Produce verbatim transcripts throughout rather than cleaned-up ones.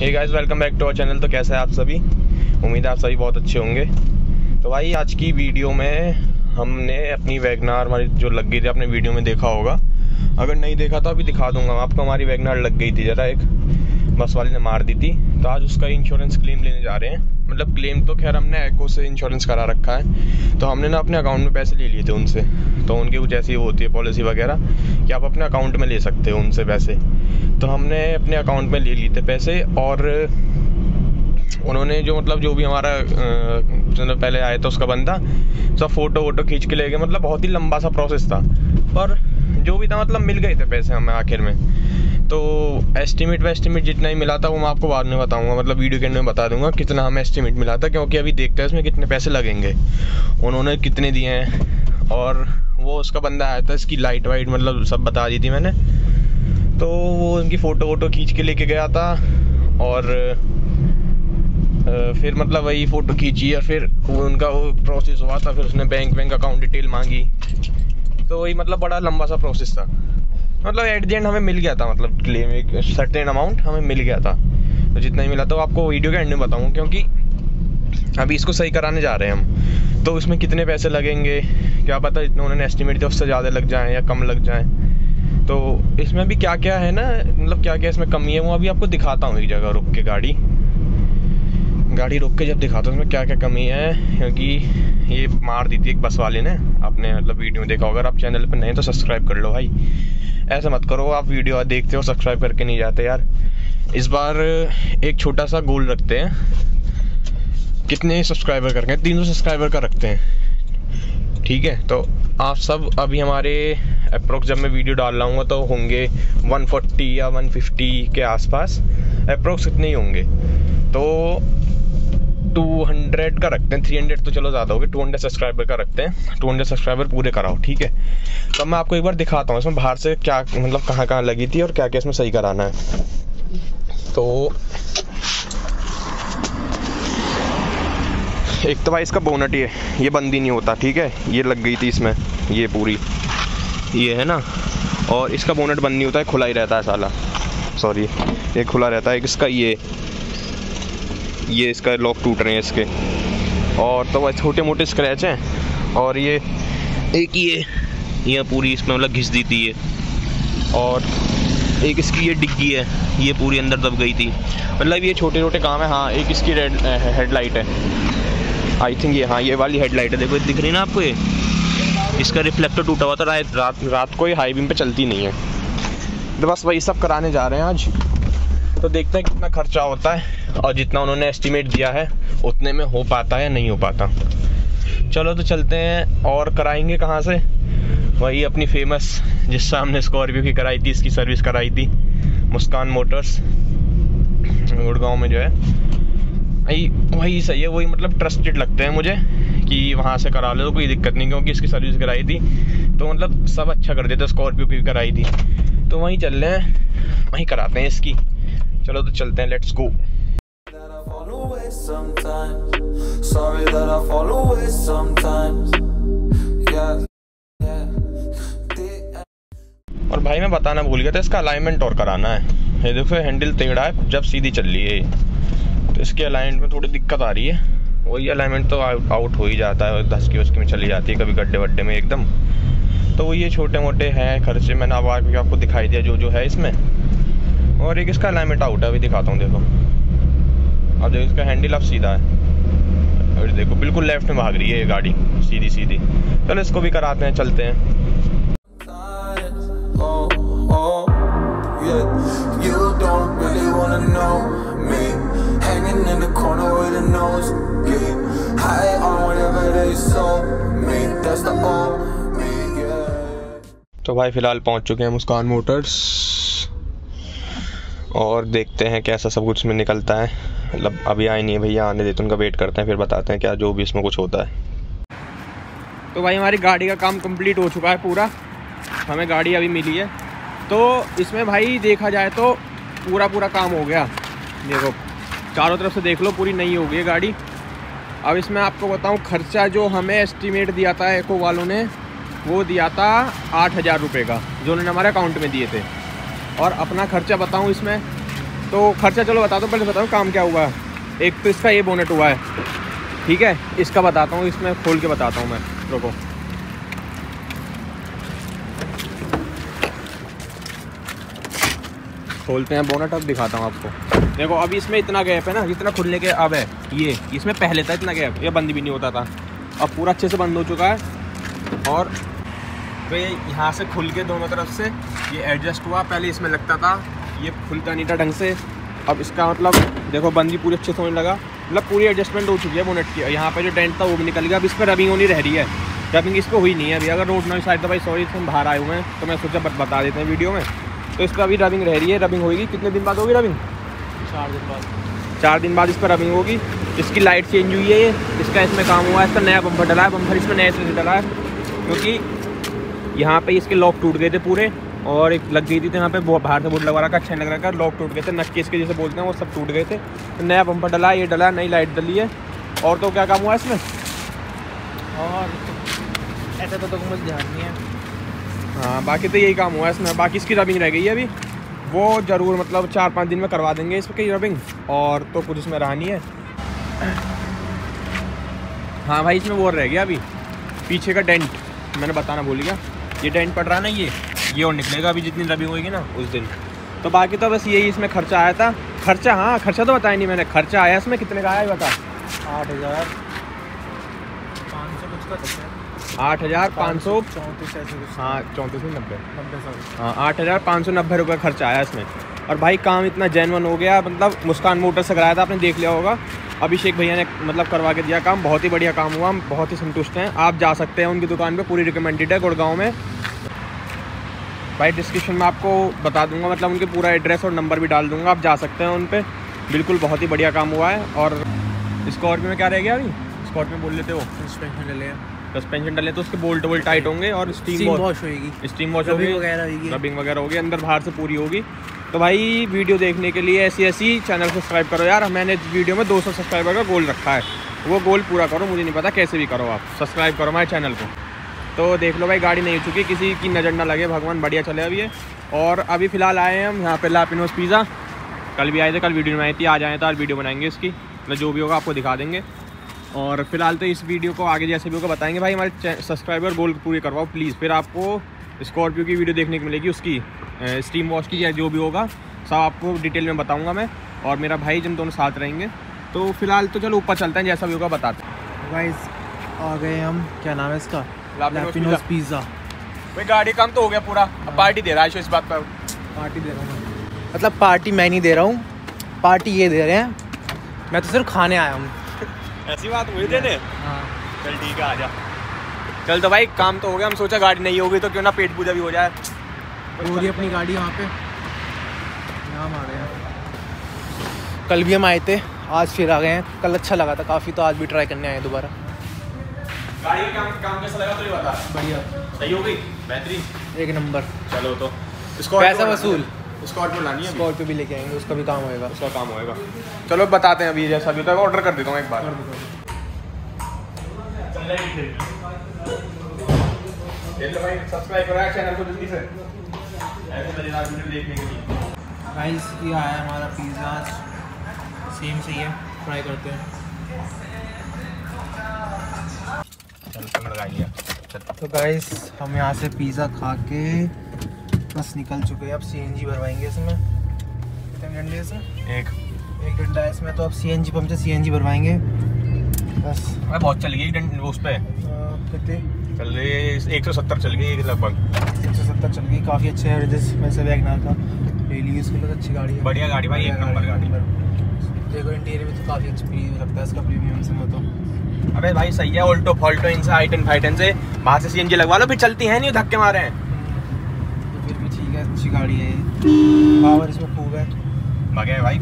Hey guys, welcome back to our channel. तो कैसे हैं आप सभी? उम्मीद है आप सभी बहुत अच्छे होंगे। तो भाई आज की वीडियो में हमने अपनी वैगनार हमारी जो लग गई थी, आपने वीडियो में देखा होगा। अगर नहीं देखा तो अभी दिखा दूंगा आपको। हमारी वैगनार लग गई थी, ज़रा एक बस वाले ने मार दी थी, तो आज उसका इंश्योरेंस क्लेम लेने जा रहे हैं। मतलब क्लेम तो खैर हमने एको से इंश्योरेंस करा रखा है, तो हमने ना अपने अकाउंट में पैसे ले लिए थे उनसे। तो उनकी कुछ ऐसी होती है पॉलिसी वगैरह कि आप अपने अकाउंट में ले सकते हो उनसे पैसे। तो हमने अपने अकाउंट में ले लिए थे पैसे, और उन्होंने जो मतलब जो भी हमारा मतलब पहले आया था उसका बंदा सब फ़ोटो वोटो खींच के ले गए। मतलब बहुत ही लंबा सा प्रोसेस था, पर जो भी था मतलब मिल गए थे पैसे हमें आखिर में। तो एस्टीमेट व एस्टीमेट जितना ही मिला था वो मैं आपको बाद में बताऊंगा, मतलब वीडियो के अंदर में बता दूंगा कितना हमें एस्टीमेट मिला था, क्योंकि अभी देखते हैं इसमें कितने पैसे लगेंगे, उन्होंने कितने दिए हैं। और वो उसका बंदा आया था, इसकी लाइट वाइट मतलब सब बता दी थी मैंने। तो वो उनकी फ़ोटो वोटो खींच के लेके गया था, और फिर मतलब वही फ़ोटो खींची और फिर वो उनका वो प्रोसेस हुआ था। फिर उसने बैंक बैंक अकाउंट डिटेल मांगी, तो वही मतलब बड़ा लंबा सा प्रोसेस था। मतलब एट द एंड हमें मिल गया था, मतलब क्लेम एक सर्टेन अमाउंट हमें मिल गया था। तो जितना ही मिला था वो आपको वीडियो के एंड में बताऊँगा, क्योंकि अभी इसको सही कराने जा रहे हैं हम। तो इसमें कितने पैसे लगेंगे क्या पता, जितना उन्होंने एस्टिमेट दिया उससे ज़्यादा लग जाएँ या कम लग जाएँ। तो इसमें भी क्या क्या है ना, मतलब क्या क्या इसमें कमी है वो अभी आपको दिखाता हूँ। एक जगह रुक के गाड़ी गाड़ी रोक के जब दिखाता हूँ इसमें क्या क्या कमी है, क्योंकि ये मार दी थी एक बस वाले ने। आपने मतलब वीडियो में देखा, अगर आप चैनल पर नहीं तो सब्सक्राइब कर लो भाई। ऐसा मत करो, आप वीडियो देखते हो सब्सक्राइब करके नहीं जाते यार। इस बार एक छोटा सा गोल रखते हैं, कितने सब्सक्राइबर करके तीन सौ सब्सक्राइबर का रखते हैं, ठीक है? तो आप सब अभी हमारे अप्रोक्स जब मैं वीडियो डाल रहा हूँ तो होंगे एक सौ चालीस या एक सौ पचास के आसपास, अप्रोक्स इतने ही होंगे। तो दो सौ का रखते हैं, तीन सौ तो चलो ज़्यादा हो गए, दो सौ सब्सक्राइबर का रखते हैं। दो सौ सब्सक्राइबर पूरे कराओ, ठीक है? तो मैं आपको एक बार दिखाता हूँ इसमें बाहर से क्या मतलब कहाँ कहाँ लगी थी और क्या क्या इसमें सही कराना है। तो एक तो भाई इसका बोनट ये ये बंद ही नहीं होता, ठीक है? ये लग गई थी इसमें, ये पूरी ये है ना, और इसका बोनट बंद नहीं होता है, खुला ही रहता है साला। सॉरी, ये खुला रहता है। इसका ये ये इसका लॉक टूट रहे हैं इसके, और तो वह छोटे मोटे स्क्रैच हैं। और ये एक ये ये पूरी इसमें मतलब घिस दी थी ये, और एक इसकी ये डिग्गी है, ये पूरी अंदर दब गई थी। मतलब ये छोटे छोटे काम है। हाँ, एक इसकी रेड हेडलाइट है, आई थिंक ये, हाँ ये वाली हेडलाइट है, देखो दिख रही ना आपको, ये इसका रिफ्लेक्टर टूटा हुआ था। रात रात रात को ये हाई बीम पे चलती नहीं है। तो बस वही सब कराने जा रहे हैं आज। तो देखते हैं कितना खर्चा होता है, और जितना उन्होंने एस्टीमेट दिया है उतने में हो पाता है या नहीं हो पाता। चलो तो चलते हैं। और कराएंगे कहाँ से? वही अपनी फेमस जिससे हमने स्कॉर्पियो की कराई थी, इसकी सर्विस कराई थी, मुस्कान मोटर्स गुड़गांव में जो है, वही वही सही है। वही मतलब ट्रस्टेड लगते हैं मुझे कि वहाँ से करा लो, कोई दिक्कत नहीं, क्योंकि इसकी सर्विस कराई थी तो मतलब सब अच्छा कर देते। स्कॉर्पियो की कराई थी तो वहीं चल रहे हैं, वहीं कराते हैं इसकी। चलो तो चलते हैं, लेट्स गो। और भाई मैं बताना भूल गया था, इसका अलाइनमेंट और कराना है। ये देखो हैंडल टेढ़ा है जब सीधी चल रही है, तो इसके अलाइनमेंट में थोड़ी दिक्कत आ रही है। वही अलाइनमेंट तो आउट हो ही जाता है, धस की उसकी में चली जाती है कभी गड्ढे वड्ढे में एकदम। तो वो ये छोटे मोटे हैं खर्चे, मैंने अब आगे आपको दिखाई दिया जो जो है इसमें। और एक इसका अलाइनमेंट आउट है, अभी दिखाता हूँ। देखो अब देखो इसका हैंडल अब सीधा है, और देखो बिल्कुल लेफ्ट में भाग रही है ये गाड़ी, सीधी सीधी। चलो इसको भी कराते हैं, चलते हैं। तो भाई फिलहाल पहुंच चुके हैं मुस्कान मोटर्स, और देखते हैं कैसा सब कुछ में निकलता है। मतलब अभी आए नहीं है भैया, आने देते उनका वेट करते हैं, फिर बताते हैं क्या जो भी इसमें कुछ होता है। तो भाई हमारी गाड़ी का काम कंप्लीट हो चुका है पूरा, हमें गाड़ी अभी मिली है। तो इसमें भाई देखा जाए तो पूरा पूरा काम हो गया। देखो चारों तरफ से देख लो, पूरी नई हो गई है गाड़ी। अब इसमें आपको बताऊं खर्चा जो हमें एस्टीमेट दिया था एको वालों ने, वो दिया था आठ हज़ार रुपये का, जो उन्होंने हमारे अकाउंट में दिए थे। और अपना खर्चा बताऊं इसमें तो खर्चा चलो बता दो, पहले बताओ काम क्या हुआ है। एक तो इसका ये बोनेट हुआ है, ठीक है, इसका बताता हूँ, इसमें खोल के बताता हूँ मैं, रुको। खोलते हैं बोनेट, अब दिखाता हूँ आपको। देखो अभी इसमें इतना गैप है ना, जितना खुलने के अब है ये, इसमें पहले था इतना गैप, ये बंद भी नहीं होता था, अब पूरा अच्छे से बंद हो चुका है। और तो ये यहाँ से खुल के दोनों तरफ से ये एडजस्ट हुआ, पहले इसमें लगता था ये खुलता नहीं था ढंग से, अब इसका मतलब देखो बंदी पूरी अच्छे से होने लगा, मतलब पूरी एडजस्टमेंट हो चुकी है बोनेट की। यहाँ पे जो डेंट था वो भी निकल गया, अब इस पर रबिंग होनी रह रही है, रबिंग इस पर हुई नहीं है अभी। अगर रोड नहीं साइड तो भाई सॉरी, हम बाहर आए हुए हैं तो मैं सोचा बता देते हैं वीडियो में। तो इस पर अभी रबिंग रह रही है, रबिंग होगी कितने दिन बाद होगी रबिंग? चार दिन बाद चार दिन बाद इस पर रबिंग होगी। इसकी लाइट चेंज हुई है, ये इसका इसमें काम हुआ है, इसका नया बम्पर डला है, बम्पर इसमें नए से डला है, क्योंकि यहाँ पे इसके लॉक टूट गए थे पूरे, और एक लग गई थी तो यहाँ पे बाहर से बोर्ड लगा रखा, अच्छा लग रहा है, लॉक टूट गए थे, नक्के इसके जैसे बोलते हैं वो सब टूट गए थे। तो नया बम्पर डला है, ये डला, नई लाइट डली है। और तो क्या काम हुआ है इसमें? और ऐसा तो, तो मुझे ध्यान नहीं है। हाँ बाकी तो यही काम हुआ है इसमें, बाकी इसकी रबिंग रह गई है अभी, वो ज़रूर मतलब चार पाँच दिन में करवा देंगे इस पर की रबिंग, और तो कुछ इसमें रहा नहीं है। हाँ भाई इसमें वो रह गया अभी पीछे का डेंट, मैंने बताना भूल गया, ये डेंट पड़ रहा है ना, ये ये और निकलेगा अभी जितनी रबिंग होगी ना उस दिन। तो बाकी तो बस यही इसमें खर्चा आया था। खर्चा, हाँ खर्चा तो बताया नहीं मैंने, खर्चा आया इसमें कितने का आया बता? आठ हज़ार पाँच सौ कुछ का था, आठ हज़ार पाँच सौ चौंतीस ऐसे कुछ, हाँ चौंतीस में नब्बे नब्बे सौ हाँ आठ हज़ार पाँच सौ नब्बे रुपये खर्चा आया इसमें। और भाई काम इतना जेन्युइन हो गया, मतलब मुस्कान मोटर से कराया था, आपने देख लिया होगा, अभिषेक भैया ने मतलब करवा के दिया काम, बहुत ही बढ़िया काम हुआ, हम बहुत ही संतुष्ट हैं। आप जा सकते हैं उनकी दुकान पे, पूरी रिकमेंडेड है गुड़गांव में। भाई डिस्क्रिप्शन में आपको बता दूंगा, मतलब उनके पूरा एड्रेस और नंबर भी डाल दूंगा, आप जा सकते हैं उन पर, बिल्कुल बहुत ही बढ़िया काम हुआ है। और स्कॉर्पियो में क्या रह गया अभी? स्कॉर्पियो बोल लेते हो, सस्पेंशन डले, सस्पेंशन डले तो उसके बोल्ट वोल्ट टाइट होंगे, और स्टीम वॉश होगी, स्टीम वॉश होगी, रबिंग वगैरह होगी, अंदर बाहर से पूरी होगी। तो भाई वीडियो देखने के लिए ऐसी ऐसी चैनल को सब्सक्राइब करो यार, मैंने इस वीडियो में दो सौ सब्सक्राइबर का गोल रखा है, वो गोल पूरा करो, मुझे नहीं पता कैसे भी करो, आप सब्सक्राइब करो हमारे चैनल को। तो देख लो भाई गाड़ी नहीं हो चुकी, किसी की नज़र ना लगे, भगवान बढ़िया चले अभी ये। और अभी फ़िलहाल आए हैं हम यहाँ पे लापिनोस पिज़्ज़ा, कल भी आए थे, कल वीडियो में आई थी, आज आए तो आज वीडियो बनाएंगे इसकी, मतलब जो भी होगा आपको दिखा देंगे। और फिलहाल तो इस वीडियो को आगे जैसे भी होगा बताएंगे। भाई हमारे सब्सक्राइबर गोल पूरे करवाओ प्लीज़, फिर आपको स्कॉर्पियो की वीडियो देखने को मिलेगी, उसकी स्टीम वॉश की या जो भी होगा सब आपको डिटेल में बताऊंगा मैं, और मेरा भाई जिन दोनों साथ रहेंगे। तो फिलहाल तो चलो ऊपर चलते हैं, जैसा भी होगा बताते हैं। गाइस आ गए हम, क्या नाम है इसका? लापिनोस पिज़्ज़ा। भाई गाड़ी काम तो हो गया पूरा, अब पार्टी दे रहा है इस बात पर। पार्टी दे रहा हूँ, मतलब पार्टी मैं नहीं दे रहा हूँ, पार्टी ये दे रहे हैं, मैं तो सिर्फ खाने आया हूँ। ऐसी बात हुई देने? हाँ चल ठीक है, आ जा। चल तो भाई काम तो हो गया, हम सोचा गाड़ी नहीं होगी तो क्यों ना पेट पूजा भी हो जाए। पूरी अपनी गाड़ी वहाँ पे, यहाँ हम आ गए हैं, कल भी हम आए थे, आज फिर आ गए हैं, कल अच्छा लगा था काफ़ी, तो आज भी ट्राई करने आए हैं दोबारा। गाड़ी का काम काम कैसा लगा तो ये बता। बढ़िया, सही हो गई, बेहतरीन, एक नंबर। चलो तो पैसा वसूल, स्कॉर्पियो लानी है, स्कॉर्पियो भी लेके आएंगे, उसका भी काम होएगा, उसका काम होएगा। चलो बताते हैं अभी, जैसा भी होता है ऑर्डर कर देता हूँ एक बार। भाई सब्सक्राइब करो चैनल को जल्दी से, ऐसे मजेदार वीडियो देखने के लिए। गाइस ये आया हमारा पिज़्ज़ा, सेम सही है, ट्राई करते हैं। चल लगा लिया। तो गाइस हम यहाँ से पिज़्ज़ा खा के बस निकल चुके हैं, अब सीएनजी भरवाएंगे इसमें। कितने डंडे इसमें? एक एक डंडा है इसमें, तो अब सीएनजी पंप से सीएनजी भरवाएंगे बस। अरे बहुत चल गई डंडे उस पे, कितने चल रही है? एक सौ सत्तर चल गई लगभग, एक सौ सत्तर चल गई, काफ़ी अच्छे है। जिस वैसे वैगनर था डेली यूज़ के लिए तो अच्छी गाड़ी है, बढ़िया गाड़ी भाई, एक नंबर गाड़ी। देखो इंटीरियर भी तो काफ़ी अच्छा लगता है इसका, प्रीमियम से में तो। अबे भाई सही है, ऑल्टो फॉल्टो इनसे आई टेन फाई टेन से वहाँ से सीएनजी लगवा लो, फिर चलती है नहीं, धक्के मारे हैं तो फिर भी ठीक है, अच्छी गाड़ी है, पावर इसमें खूब है, मगे भाई।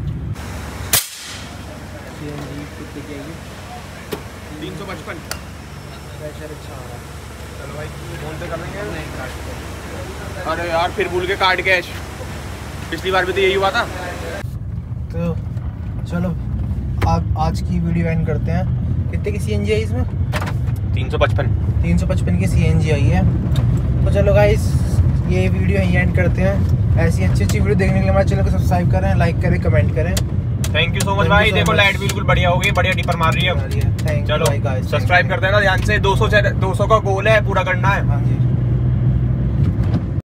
सीएनजी कितने की आएगी? तीन सौ पचपन। अच्छा आ रहा है, चलो भाई फोन पे कर लेंगे। नहीं कार्ड, अरे यार फिर भूल के कार्ड कैश, पिछली बार भी तो यही हुआ था। तो चलो आप आज की वीडियो एंड करते हैं। कितने की सीएनजी आई इसमें? तीन सौ पचपन तीन सौ पचपन की सीएनजी आई है। तो चलो गाइस ये वीडियो यहीं एंड करते हैं। ऐसी अच्छी अच्छी वीडियो देखने के लिए हमारे चैनल को सब्सक्राइब करें, लाइक करें, कमेंट करें। थैंक यू सो मच भाई। देखो लाइट बिल्कुल बढ़िया हो गई, बढ़िया डिपर मार रही है। थैंक यू चलो गाइस, सब्सक्राइब कर देना ध्यान से। दो सौ दो सौ का गोल है, पूरा करना है। हाँ जी।